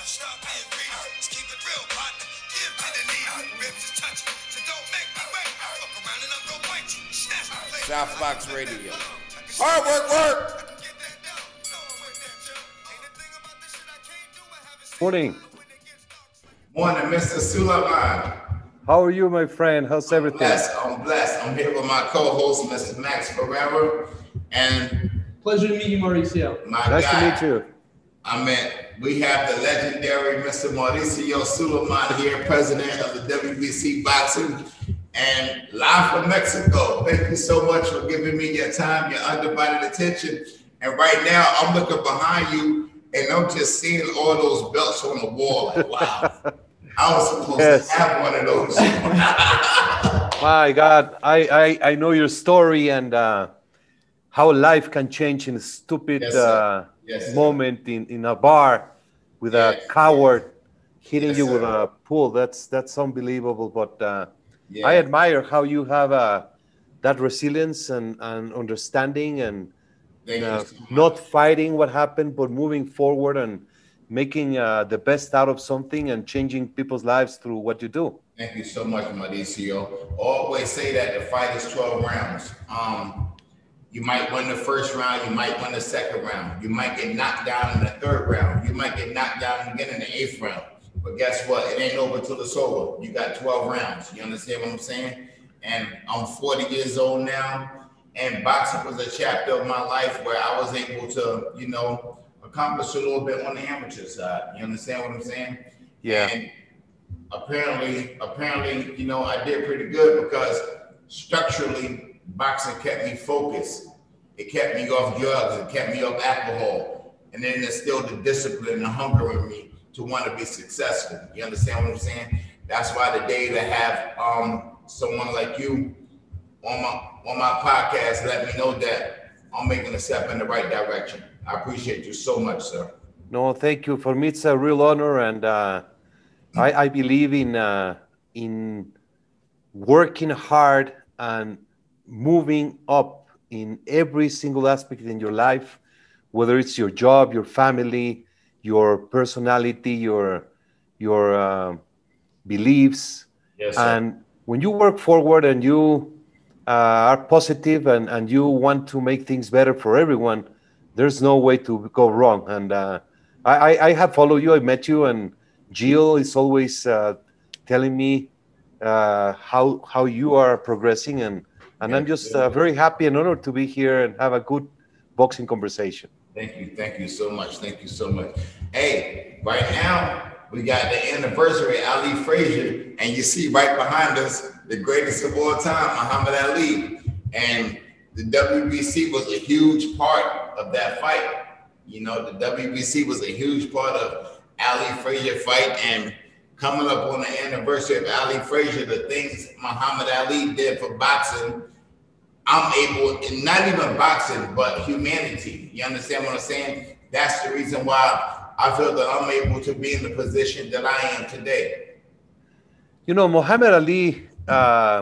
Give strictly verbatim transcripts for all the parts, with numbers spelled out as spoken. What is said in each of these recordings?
stop being greedy. Just keep it real, partner. Give to the needy. Ribs is touching, so don't make me wait. Fuck around and I'm gonna bite you. Snatch my plate. SouthBox Radio. Hard work, work. Morning. Morning, Mister Sulaiman. How are you, my friend? How's I'm everything? Blessed. I'm blessed. I'm here with my co-host, Mister Max Ferreira, and pleasure to meet you, Mauricio. My nice guy, to meet you. I mean, we have the legendary Mister Mauricio Sulaiman here, president of the W B C Boxing, and live from Mexico. Thank you so much for giving me your time, your undivided attention. And right now, I'm looking behind you, and I'm just seeing all those belts on the wall. Like, wow, I was supposed yes. to have one of those. My God, I, I, I know your story and uh, how life can change in a stupid yes, uh, yes, moment in, in a bar with yes, a coward yes. hitting yes, you sir. with a pool. That's that's unbelievable. But uh, yeah. I admire how you have uh, that resilience and, and understanding and uh, so not fighting what happened, but moving forward and making uh, the best out of something and changing people's lives through what you do. Thank you so much, Mauricio. Always say that the fight is twelve rounds. Um, you might win the first round, you might win the second round. You might get knocked down in the third round. You might get knocked down again in the eighth round. But guess what? It ain't over till it's over. You got twelve rounds. You understand what I'm saying? And I'm forty years old now, and boxing was a chapter of my life where I was able to, you know, accomplish a little bit on the amateur side. You understand what I'm saying? Yeah. And apparently, apparently, you know, I did pretty good because structurally, boxing kept me focused. It kept me off drugs. It kept me off alcohol. And then there's still the discipline and the hunger in me to want to be successful. You understand what I'm saying? That's why today to have um, someone like you on my on my podcast let me know that I'm making a step in the right direction. I appreciate you so much, sir. No, thank you. For me, it's a real honor, and uh, I, I believe in uh, in working hard and moving up in every single aspect in your life, whether it's your job, your family, your personality, your your uh, beliefs. Yes, sir. And when you work forward and you uh, are positive and, and you want to make things better for everyone, there's no way to go wrong. And uh, I, I have followed you. I met you, and Jill is always uh, telling me uh, how how you are progressing, and and I'm just uh, very happy and honored to be here and have a good boxing conversation. Thank you, thank you so much, thank you so much. Hey, right now we got the anniversary of Ali Frazier, and you see right behind us the greatest of all time, Muhammad Ali, and the W B C was a huge part of that fight. You know, the W B C was a huge part of Ali Frazier fight, and coming up on the anniversary of Ali Frazier, the things Muhammad Ali did for boxing, I'm able, and not even boxing, but humanity. You understand what I'm saying? That's the reason why I feel that I'm able to be in the position that I am today. You know, Muhammad Ali, uh,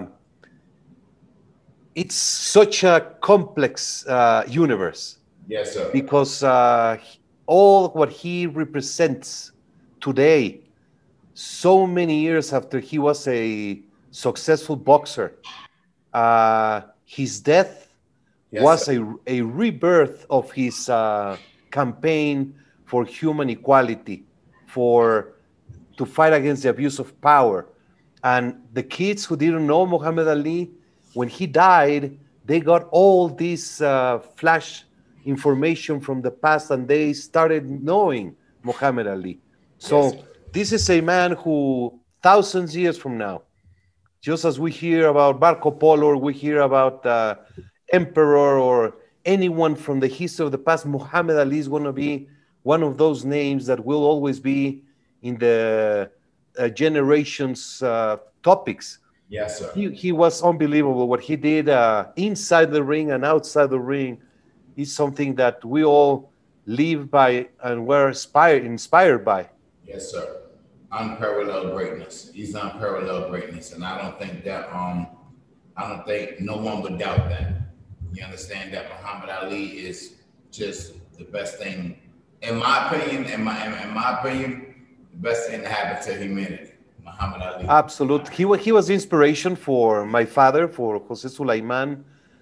it's such a complex uh, universe. Yes, sir. Because uh, all what he represents today, so many years after he was a successful boxer, uh, his death yes, was a, a rebirth of his uh, campaign for human equality, for to fight against the abuse of power. And the kids who didn't know Muhammad Ali, when he died, they got all this uh, flash information from the past, and they started knowing Muhammad Ali. So yes. This is a man who thousands of years from now, just as we hear about Marco Polo, or we hear about uh, Emperor or anyone from the history of the past, Muhammad Ali is going to be one of those names that will always be in the uh, generation's uh, topics. Yes, sir. He, he was unbelievable. What he did uh, inside the ring and outside the ring is something that we all live by and were inspired, inspired by. Yes, sir. Unparalleled greatness. He's unparalleled greatness, and I don't think that um, I don't think no one would doubt that. You understand that Muhammad Ali is just the best thing, in my opinion. In my in my opinion, the best thing that happened to humanity, Muhammad Ali. Absolutely. He, wa- he was inspiration for my father, for Jose Sulaiman.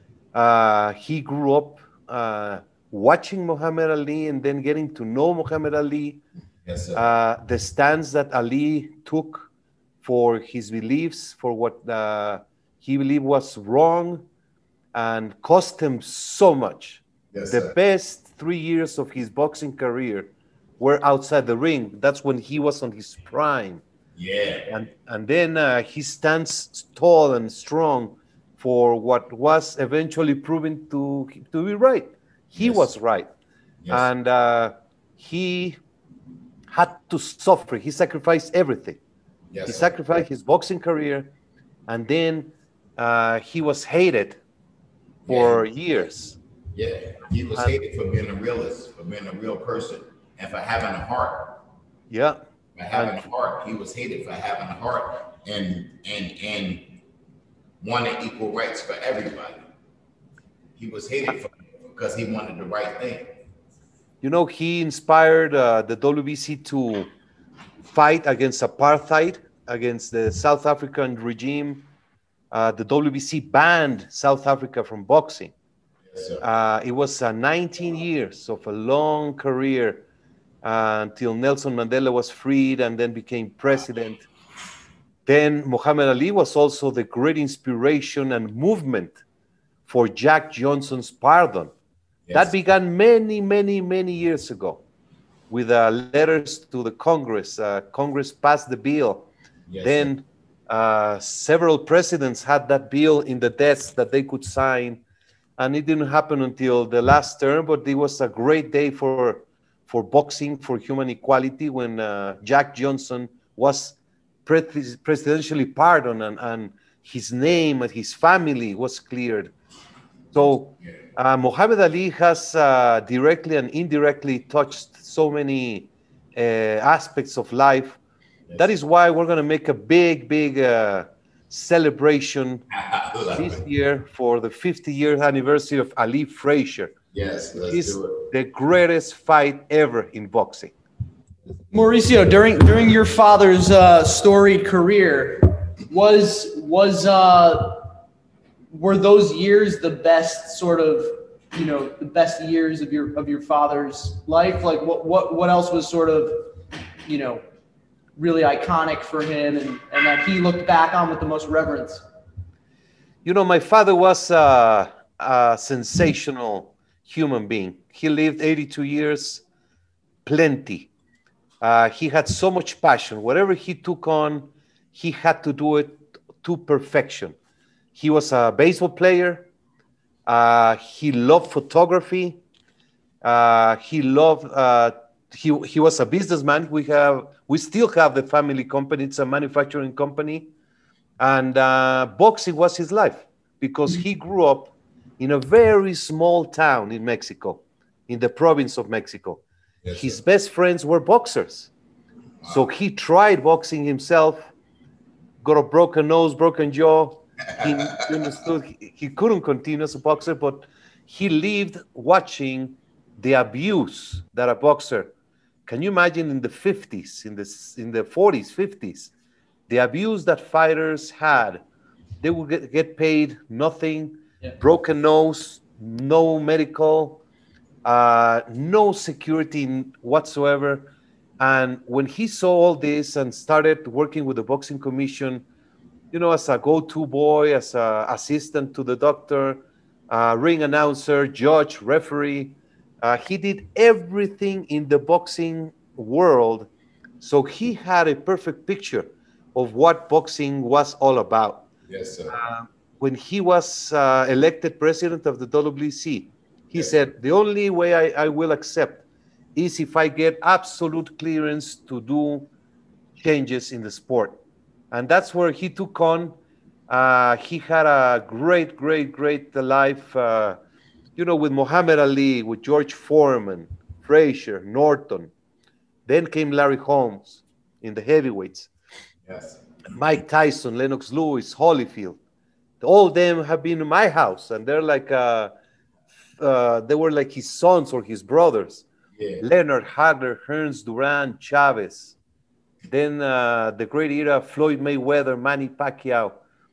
Uh, he grew up uh, watching Muhammad Ali and then getting to know Muhammad Ali. Yes, sir. Uh, the stance that Ali took for his beliefs, for what uh, he believed was wrong, and cost him so much. Yes, the sir. best three years of his boxing career were outside the ring. That's when he was on his prime. Yeah. And and then uh, he stands tall and strong for what was eventually proven to to be right. He Yes. was right, Yes. and uh, he had to suffer. He sacrificed everything. Yes, He sir. sacrificed his boxing career, and then uh, he was hated for years. Yeah, he was And- hated for being a realist, for being a real person, and for having a heart. Yeah, For having a heart, he was hated for having a heart and and and wanted equal rights for everybody. He was hated for because he wanted the right thing. you know, he inspired uh, the W B C to fight against apartheid, against the South African regime. Uh, the W B C banned South Africa from boxing. Yes, sir. Uh, it was uh, nineteen years of a long career uh, until Nelson Mandela was freed and then became president. Then Muhammad Ali was also the great inspiration and movement for Jack Johnson's pardon. Yes. That began many, many, many years ago with uh, letters to the Congress. Uh, Congress passed the bill. Yes, Then uh, several presidents had that bill in the desk that they could sign. And it didn't happen until the last term, but it was a great day for, for boxing, for human equality, when uh, Jack Johnson was pre- presidentially pardoned and, and his name and his family was cleared. So uh, Muhammad Ali has uh, directly and indirectly touched so many uh, aspects of life. Yes. That is why we're going to make a big, big uh, celebration I love this it. year for the fifty-year anniversary of Ali Frazier. Yes, let's He's do it. the greatest fight ever in boxing. Mauricio, during during your father's uh, storied career, was was uh, were those years the best sort of, you know, the best years of your of your father's life? Like what what what else was sort of, you know, really iconic for him and, and that he looked back on with the most reverence? You know, my father was uh, a sensational human being. He lived eighty-two years, plenty. Uh, he had so much passion. Whatever he took on, he had to do it to perfection. He was a baseball player. Uh, he loved photography. Uh, he loved. Uh, he he was a businessman. We have we still have the family company. It's a manufacturing company, and uh, boxing was his life because he grew up in a very small town in Mexico, in the province of Mexico. Yes, His sir. best friends were boxers. So he tried boxing himself, got a broken nose, broken jaw. He understood he, he couldn't continue as a boxer, but he lived watching the abuse that a boxer, can you imagine in the fifties, in the, in the forties, fifties, the abuse that fighters had? They would get, get paid nothing, Yeah. broken nose, no medical, uh, no security whatsoever. And when he saw all this and started working with the boxing commission, you know, as a go-to boy, as an assistant to the doctor, uh, ring announcer, judge, referee, uh, he did everything in the boxing world. So he had a perfect picture of what boxing was all about. Yes, sir. When he was uh, elected president of the W B C, he Yes. said, the only way I, I will accept is if I get absolute clearance to do changes in the sport. And that's where he took on. Uh, he had a great, great, great life, uh, you know, with Muhammad Ali, with George Foreman, Frazier, Norton. Then came Larry Holmes in the heavyweights. Yes. Mike Tyson, Lennox Lewis, Holyfield. All of them have been in my house, and they're like, uh, uh, they were like his sons or his brothers. Yeah. Leonard, Hagler, Hearns, Duran, Chavez. then uh, the great era, Floyd Mayweather, Manny Pacquiao.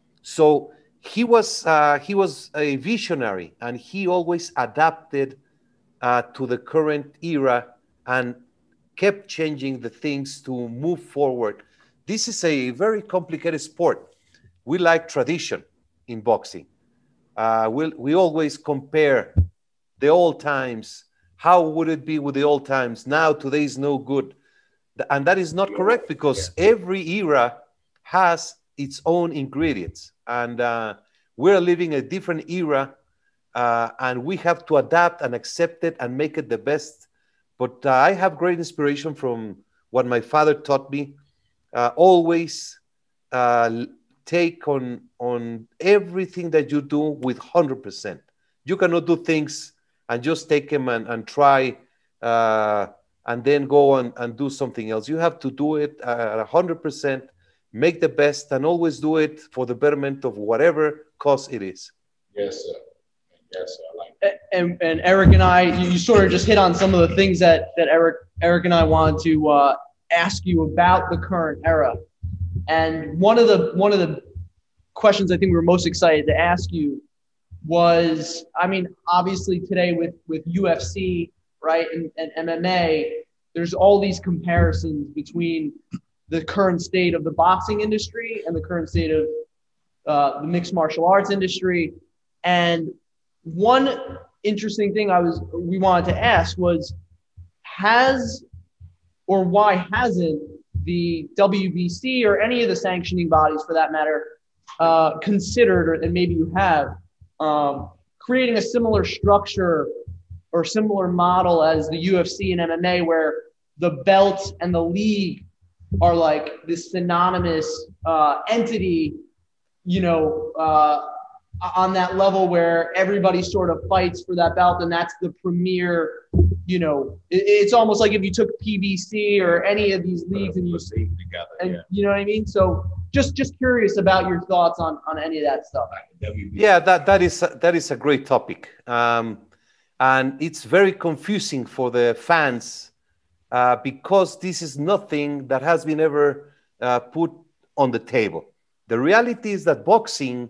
So he was uh, he was a visionary, and he always adapted uh, to the current era and kept changing the things to move forward. This is a very complicated sport. We like tradition in boxing. Uh, we'll, we always compare the old times. How would it be with the old times? Now, today is no good. And that is not correct, because every era has its own ingredients. And uh, we're living a different era, uh, and we have to adapt and accept it and make it the best. But uh, I have great inspiration from what my father taught me. Uh, always uh, take on, on everything that you do with one hundred percent. You cannot do things and just take them and, and try uh, and then go on and do something else. You have to do it at one hundred percent, make the best, and always do it for the betterment of whatever cause it is. Yes, sir. Yes, sir. I like that. And, and Eric and I, you, you sort of just hit on some of the things that, that Eric, Eric and I wanted to uh, ask you about the current era. And one of the one of the questions I think we were most excited to ask you was, I mean, obviously today with, with U F C, right, and, and M M A, there's all these comparisons between the current state of the boxing industry and the current state of uh, the mixed martial arts industry. And one interesting thing I was we wanted to ask was, has or why hasn't the W B C or any of the sanctioning bodies, for that matter, uh, considered, or, and maybe you have, um, creating a similar structure or similar model as the U F C and M M A, where the belt and the league are like this synonymous uh, entity, you know, uh, on that level where everybody sort of fights for that belt, and that's the premier, you know, it, it's almost like if you took P B C or any of these leagues and you see together, and, yeah. you know what I mean? So just just curious about your thoughts on on any of that stuff. Yeah, that that is that is a great topic, um, and it's very confusing for the fans uh, because this is nothing that has been ever uh, put on the table. The reality is that boxing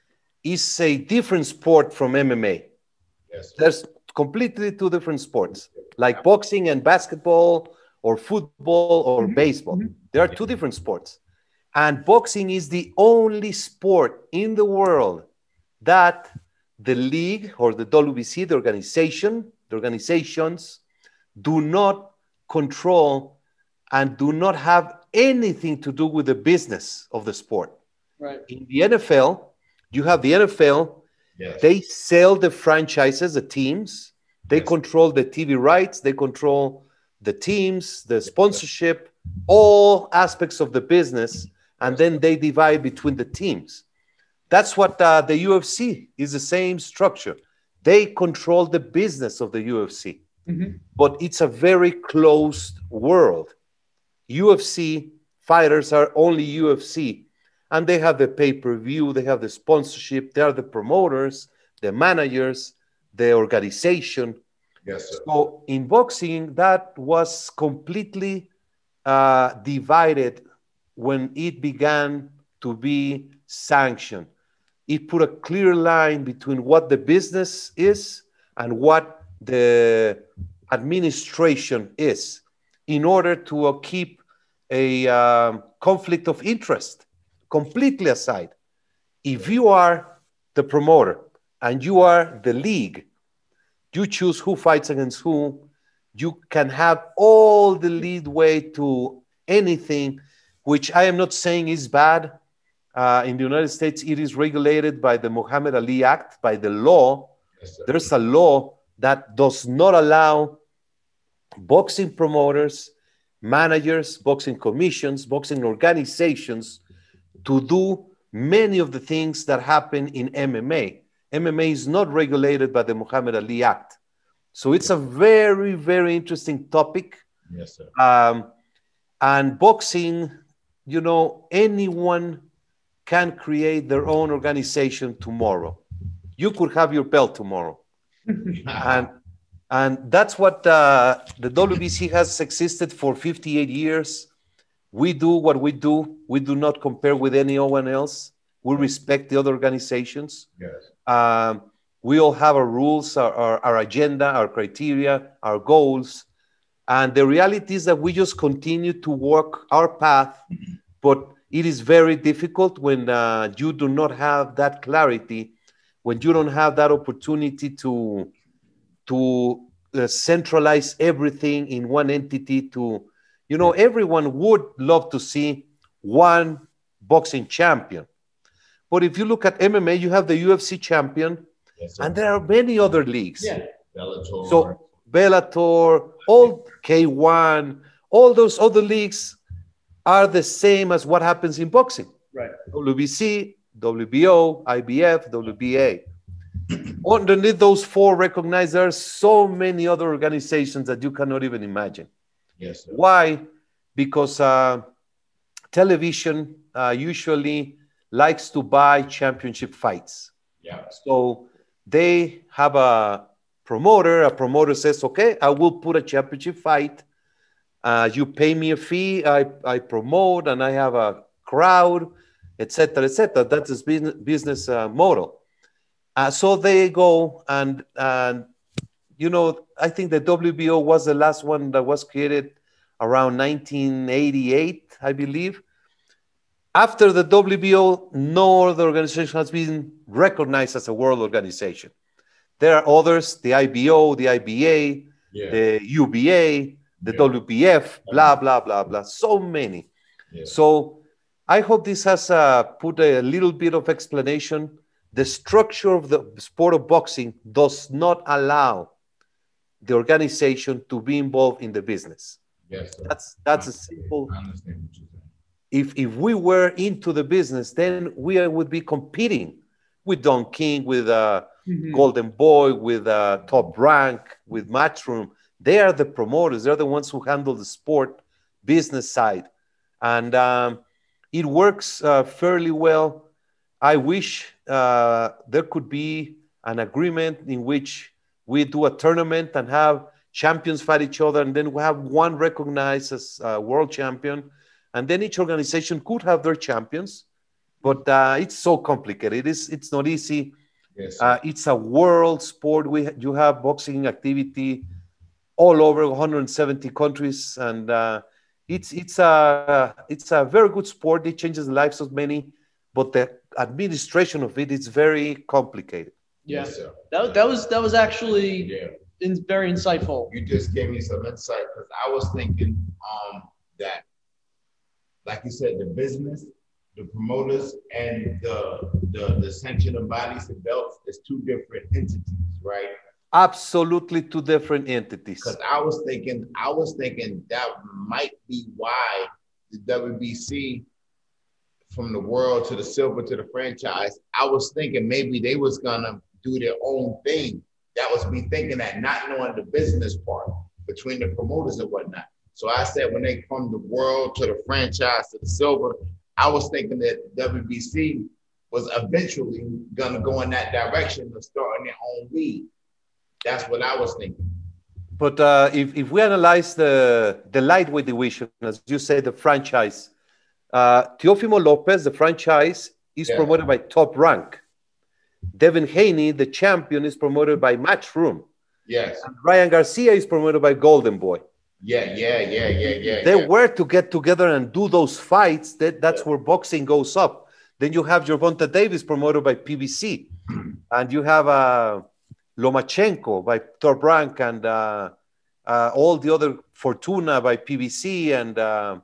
is a different sport from M M A. Yes. There's completely two different sports, like boxing and basketball or football or mm-hmm. baseball. Mm-hmm. There are two different sports. And boxing is the only sport in the world that the league or the W B C, the organization, the organizations do not control and do not have anything to do with the business of the sport. Right. In the N F L, you have the N F L. Yes. They sell the franchises, the teams. They yes. control the T V rights. They control the teams, the sponsorship, all aspects of the business, and then they divide between the teams. That's what uh, the U F C is, the same structure. They control the business of the U F C, mm-hmm. but it's a very closed world. U F C fighters are only U F C. And they have the pay-per-view, they have the sponsorship, they are the promoters, the managers, the organization. Yes, sir. So in boxing, that was completely uh, divided when it began to be sanctioned. It put a clear line between what the business is and what the administration is, in order to uh, keep a uh, conflict of interest completely aside. If you are the promoter and you are the league, you choose who fights against who. You can have all the leadway to anything, which I am not saying is bad. Uh, in the United States, it is regulated by the Muhammad Ali Act, by the law. Yes, there's a law that does not allow boxing promoters, managers, boxing commissions, boxing organizations to do many of the things that happen in M M A. M M A is not regulated by the Muhammad Ali Act. So it's a very, very interesting topic. Yes, sir. Um, and boxing, you know, anyone can create their own organization tomorrow. You could have your belt tomorrow. and, and that's what uh, the W B C has existed for fifty-eight years. We do what we do. We do not compare with anyone else. We respect the other organizations. Yes. Um, we all have our rules, our, our, our agenda, our criteria, our goals. And the reality is that we just continue to walk our path, but it is very difficult when uh, you do not have that clarity, when you don't have that opportunity to, to uh, centralize everything in one entity. To, you know, everyone would love to see one boxing champion. But if you look at M M A, you have the U F C champion, yes, and there are many other leagues. Yeah, Bellator. So Bellator, all K one, all those other leagues are the same as what happens in boxing. Right. W B C, W B O, I B F, W B A. Underneath those four recognized, there are so many other organizations that you cannot even imagine. Yes, sir. Why? Because uh, television uh, usually likes to buy championship fights. Yeah. So they have a promoter. A promoter says, okay, I will put a championship fight. Uh, you pay me a fee. I, I promote and I have a crowd, et cetera, et cetera. That's his business, business uh, model. Uh, so they go and, and, you know, I think the W B O was the last one that was created around nineteen eighty-eight, I believe. After the W B O, no other organization has been recognized as a world organization. There are others, the I B O, the I B A, yeah. the U B A, the yeah. W B F, blah, blah, blah, blah. So many. Yeah. So I hope this has uh, put a little bit of explanation. The structure of the sport of boxing does not allow the organization to be involved in the business. Yes, sir. That's, that's a simple... I understand what you're saying. If, if we were into the business, then we would be competing with Don King, with uh, mm-hmm. Golden Boy, with uh, Top Rank, with Matchroom. They are the promoters. They're the ones who handle the sport business side. And um, it works uh, fairly well. I wish uh, there could be an agreement in which we do a tournament and have champions fight each other, and then we have one recognized as a world champion. And then each organization could have their champions, but uh, it's so complicated. It is, it's not easy. Yes, uh, it's a world sport. We you have boxing activity all over one hundred seventy countries, and uh, it's it's a it's a very good sport. It changes the lives of many, but the administration of it is very complicated. Yeah, yes, sir. that that was that was actually yeah. in, very insightful. You just gave me some insight because I was thinking um, that. Like you said, the business, the promoters, and the, the, the sanctioning bodies and belts is two different entities, right? Absolutely two different entities. Because I was thinking, I was thinking that might be why the W B C, from the world to the silver to the franchise, I was thinking maybe they was gonna do their own thing. That was me thinking that, not knowing the business part between the promoters and whatnot. So I said, when they from the world to the franchise to the silver, I was thinking that W B C was eventually going to go in that direction of starting their own league. That's what I was thinking. But uh, if, if we analyze the, the lightweight division, as you say, the franchise, uh, Teofimo Lopez, the franchise, is yeah. promoted by Top Rank. Devin Haney, the champion, is promoted by Matchroom. Yes. And Ryan Garcia is promoted by Golden Boy. Yeah, yeah, yeah, yeah, yeah. They yeah. were to get together and do those fights. That, that's yeah. where boxing goes up. Then you have Gervonta Davis promoted by P B C. And you have uh, Lomachenko by Top Rank, and uh, uh, all the other Fortuna by P B C, and uh,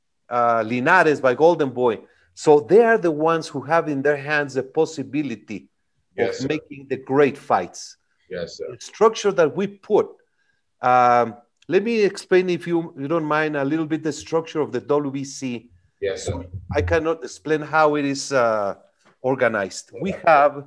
uh, Linares by Golden Boy. So they are the ones who have in their hands the possibility yes, of sir. making the great fights. Yes, sir. The structure that we put. Um, Let me explain, if you, you don't mind, a little bit the structure of the W B C. Yes, sir. I cannot explain how it is uh, organized. We have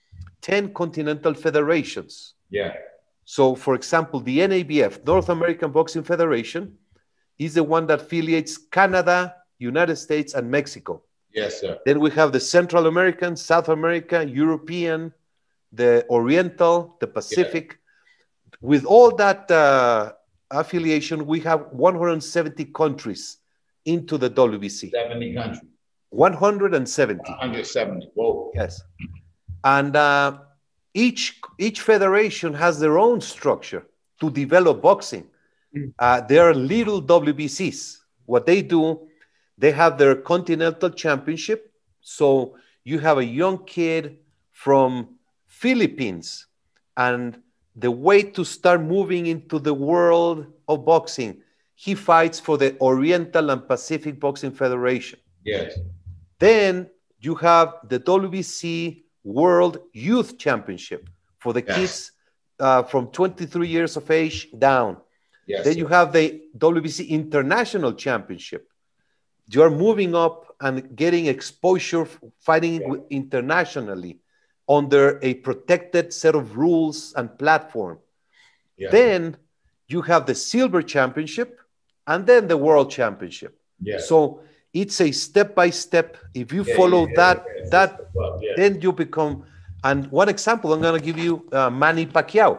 ten continental federations. Yeah. So, for example, the N A B F, North American Boxing Federation, is the one that affiliates Canada, United States, and Mexico. Yes, sir. Then we have the Central American, South America, European, the Oriental, the Pacific. Yeah. With all that uh, affiliation, we have one hundred seventy countries into the W B C. seventy countries. one hundred seventy. one hundred seventy. Whoa. Yes. And uh, each, each federation has their own structure to develop boxing. Uh, there are little W B Cs. What they do, they have their continental championship. So you have a young kid from Philippines, and the way to start moving into the world of boxing, he fights for the Oriental and Pacific Boxing Federation. Yes. Then you have the W B C World Youth Championship for the Yes. kids uh, from twenty-three years of age down. Yes. Then you have the W B C International Championship. You are moving up and getting exposure, fighting Yeah. with- internationally under a protected set of rules and platform. Yes. Then you have the Silver Championship and then the World Championship. Yes. So it's a step-by-step. If you Yeah, follow yeah, yeah, that, yeah, that it's the club, yeah. then you become, and one example, I'm going to give you uh, Manny Pacquiao.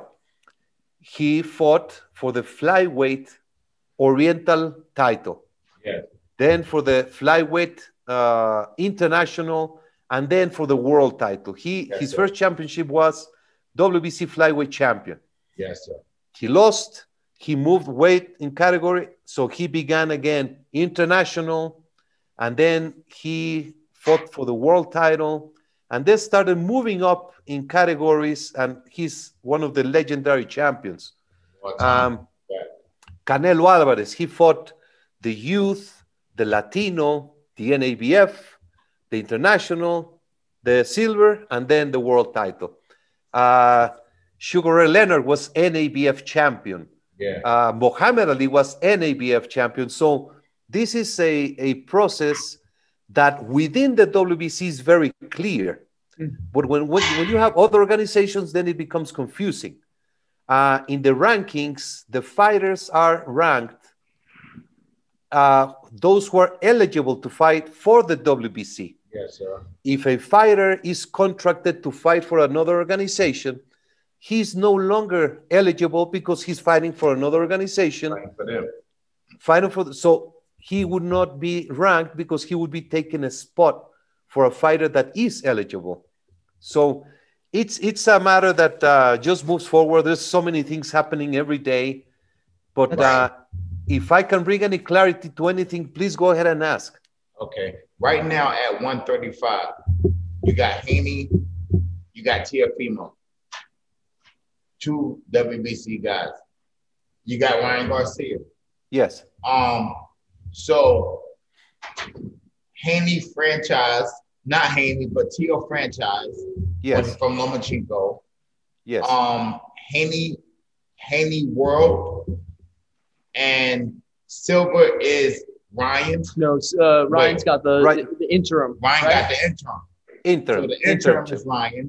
He fought for the flyweight Oriental title, Yes. then for the flyweight uh, international, and then for the world title. He Yes, his sir. first championship was W B C flyweight champion. Yes, sir. He lost. He moved weight in category, so he began again international, and then he fought for the world title, and then started moving up in categories, and he's one of the legendary champions. What time? Um, Yeah. Canelo Alvarez, he fought the youth, the Latino, the N A B F, the international, the silver, and then the world title. Uh, Sugar Ray Leonard was N A B F champion. Yeah. Uh, Muhammad Ali was N A B F champion. So this is a, a process that within the W B C is very clear. But when, when, when you have other organizations, then it becomes confusing. Uh, in the rankings, the fighters are ranked, uh, those who are eligible to fight for the W B C. Yes, sir. If a fighter is contracted to fight for another organization, he's no longer eligible because he's fighting for another organization. Fighting for them. Fighting for the, so he would not be ranked because he would be taking a spot for a fighter that is eligible. So it's it's a matter that uh, just moves forward. There's so many things happening every day, but uh, if I can bring any clarity to anything, please go ahead and ask. Okay. Right now at one thirty-five, you got Haney, you got Teofimo, two W B C guys. You got Ryan Garcia. Yes. Um, so Haney franchise, not Haney, but Teo franchise. Yes. was from Lomachenko. Yes. Um, Haney, Haney World, and Silver is Ryan. No, uh, Ryan's Wait, got the, right. the, the interim. Ryan right? got the interim. Intern. So the interim intern. is Ryan.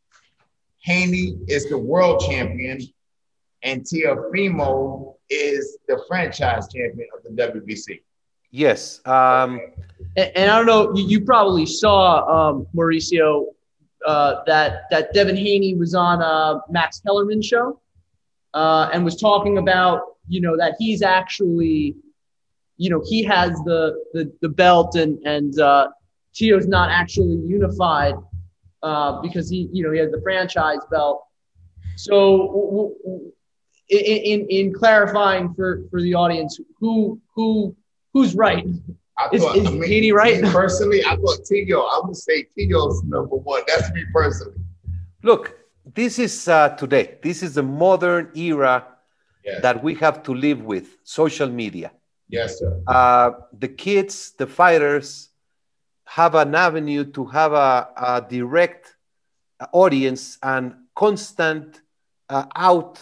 Haney is the world champion, and Teofimo is the franchise champion of the W B C. Yes. Um, And, and I don't know, you, you probably saw, um, Mauricio, uh, that, that Devin Haney was on uh, Max Kellerman's show uh, and was talking about, you know, that he's actually, you know, he has the, the, the belt and, and uh, Teo's not actually unified uh, because he, you know, he has the franchise belt. So w- w- in, in, in clarifying for, for the audience, who, who, who's right? I Is- thought, is I mean, Haney right? me personally, I thought Teo. I would say Teo's number one. That's me personally. look, this is uh, today. This is the modern era Yes. that we have to live with, social media. Yes, sir. Uh, the kids, the fighters, have an avenue to have a, a direct audience and constant uh, outlet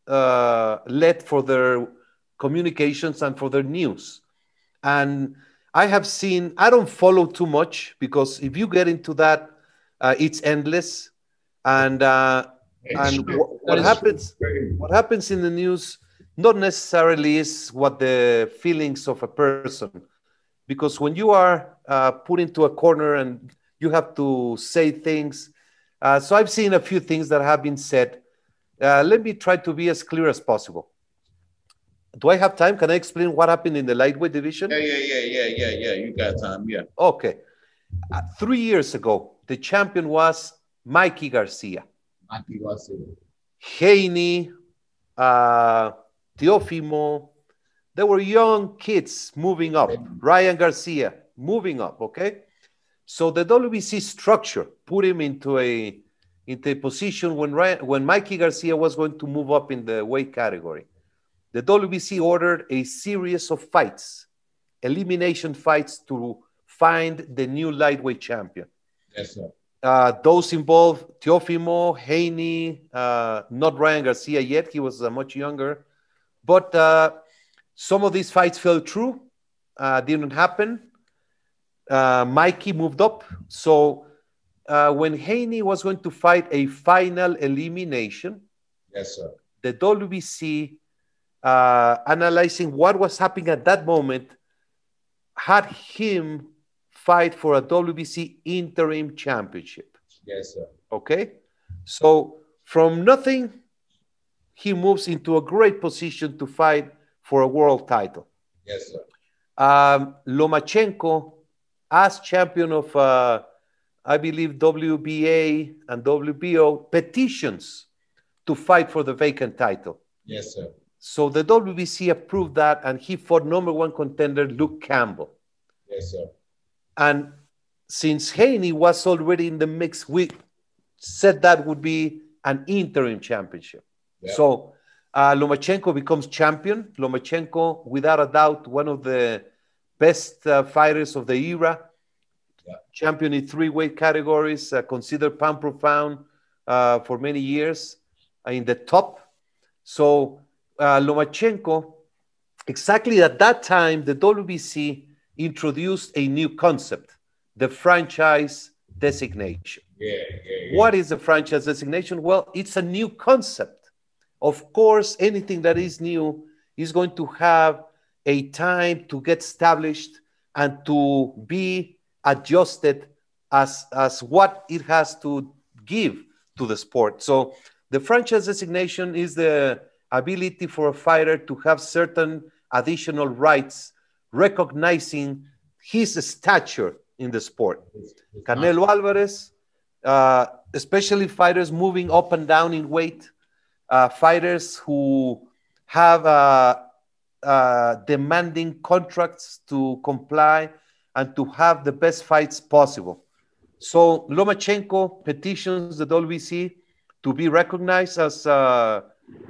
uh, for their communications and for their news. And I have seen, I don't follow too much because if you get into that, uh, it's endless. And uh, and wh- what is happens? What happens in the news not necessarily is what the feelings of a person, because when you are uh, put into a corner and you have to say things, uh, so I've seen a few things that have been said. Uh, let me try to be as clear as possible. Do I have time? Can I explain what happened in the lightweight division? Yeah, yeah, yeah, yeah, yeah, yeah. You got time, yeah. Okay. Uh, three years ago, the champion was Mikey Garcia. Mikey Garcia. Haney, uh, Teofimo. They were young kids moving up. Ryan Garcia moving up, okay? So the W B C structure put him into a, into a position when, Ryan, when Mikey Garcia was going to move up in the weight category. The W B C ordered a series of fights, elimination fights, to find the new lightweight champion. Yes, sir. Uh, those involved Teofimo, Haney, uh, not Ryan Garcia yet. He was uh, much younger. But uh, some of these fights fell through, uh, didn't happen. Uh, Mikey moved up. So uh, when Haney was going to fight a final elimination, yes, sir, the W B C, uh, analyzing what was happening at that moment, had him fight for a W B C interim championship. Yes, sir. Okay? So from nothing, he moves into a great position to fight for a world title. Yes, sir. Um, Lomachenko, as champion of, uh, I believe, W B A and W B O, petitions to fight for the vacant title. Yes, sir. So the W B C approved that, and he fought number one contender Luke Campbell. Yes, sir. And since Haney was already in the mix, we said that would be an interim championship. Yeah. So uh, Lomachenko becomes champion. Lomachenko, without a doubt, one of the best uh, fighters of the era. Yeah. Champion in three weight categories, uh, considered pound per pound uh, for many years, uh, in the top. So uh, Lomachenko, exactly at that time, the W B C introduced a new concept, the franchise designation. Yeah, yeah, yeah. What is the franchise designation? Well, it's a new concept. Of course, anything that is new is going to have a time to get established and to be adjusted as, as what it has to give to the sport. So the franchise designation is the ability for a fighter to have certain additional rights, recognizing his stature in the sport. Canelo Alvarez, uh, especially fighters moving up and down in weight, uh, fighters who have uh, uh, demanding contracts to comply and to have the best fights possible. So Lomachenko petitions the W B C to be recognized as a,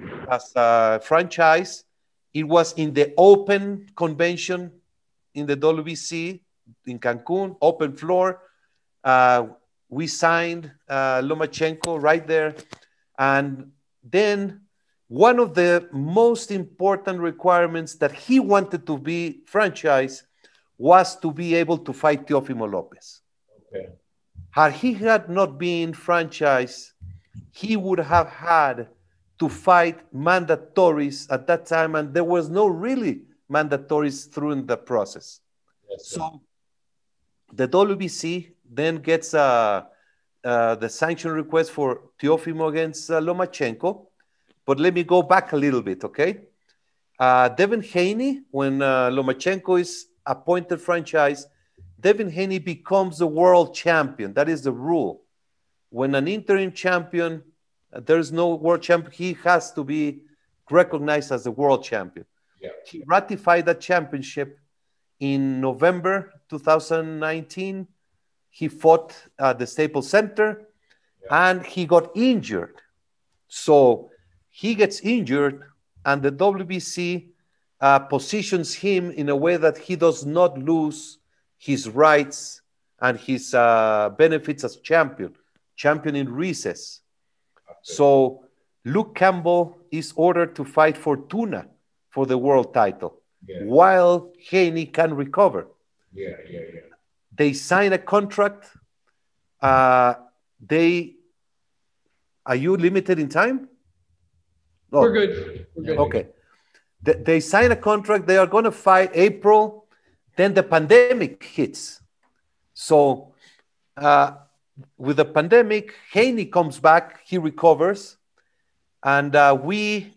as a franchise. It was in the open convention in the W B C in Cancun, open floor. Uh, we signed uh, Lomachenko right there. And then one of the most important requirements that he wanted to be franchised was to be able to fight Teofimo Lopez. Okay. Had he had not been franchised, he would have had to fight mandatories at that time, and there was no really mandatories through the process. Yes, so the W B C then gets uh, uh, the sanction request for Teofimo against uh, Lomachenko. But let me go back a little bit, okay? Uh, Devin Haney, when uh, Lomachenko is appointed franchise, Devin Haney becomes the world champion. That is the rule. When an interim champion, uh, there is no world champion, he has to be recognized as the world champion. Yeah. He ratified that championship in November two thousand nineteen. He fought at the Staples Center, yeah. and he got injured. So he gets injured, and the W B C uh, positions him in a way that he does not lose his rights and his uh, benefits as champion, champion in recess. Okay. So Luke Campbell is ordered to fight for Tuna for the world title, yeah. while Haney can recover. Yeah, yeah, yeah. They sign a contract. Uh, they are you limited in time? Oh. We're good. We're good. Okay. They, they sign a contract. They are going to fight April. Then the pandemic hits. So uh, with the pandemic, Haney comes back. He recovers. And uh, we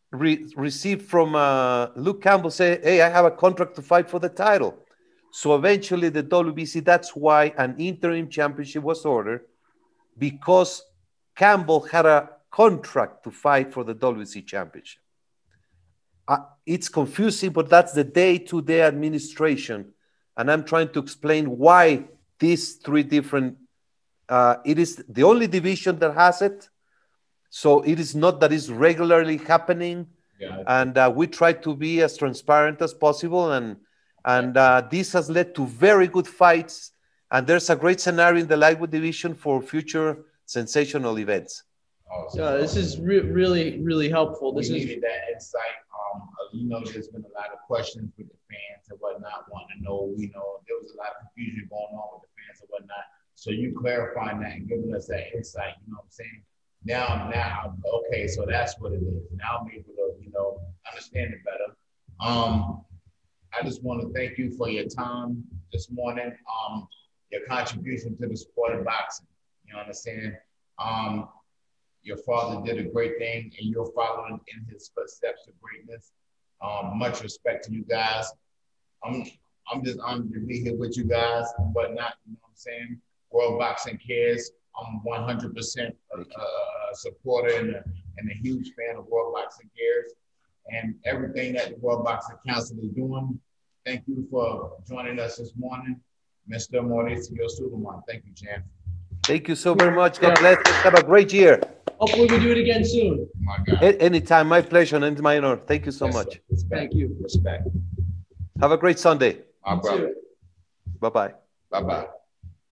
re- received from uh, Luke Campbell, say, hey, I have a contract to fight for the title. So eventually the W B C, that's why an interim championship was ordered, because Campbell had a contract to fight for the W B C championship. Uh, it's confusing, but that's the day-to-day administration. And I'm trying to explain why these three different, uh, it is the only division that has it. So it is not that it's regularly happening. Yeah. And uh, we try to be as transparent as possible. And, and uh, this has led to very good fights. And there's a great scenario in the lightweight division for future sensational events. Awesome. Uh, this is re- really, really helpful. This we is needed that insight. Um, you know, there's been a lot of questions with the fans and whatnot, wanting to know. We know there was a lot of confusion going on with the fans and whatnot. So you clarifying that and giving us that insight, you know what I'm saying? Now, now, okay, so that's what it is. Now I'm able to, you know, understand it better. Um, I just want to thank you for your time this morning, um, your contribution to the sport of boxing. You understand? Um, your father did a great thing, and you're following in his footsteps of greatness. Um, much respect to you guys. I'm, I'm just honored to be here with you guys and whatnot. You know what I'm saying? World Boxing Cares. I'm one hundred percent a, a supporter and a, and a huge fan of World Boxing Cares and everything that the World Boxing Council is doing. Thank you for joining us this morning, Mister Mauricio Sulaiman. Thank you, champ. Thank you so very much. God bless. Let's have a great year. hopefully we do it again soon. My God. A- anytime. My pleasure and it's my honor. Thank you so Yes, much. sir. Respect. Thank you. Respect. Have a great Sunday. My You brother. too. Bye-bye. Bye-bye.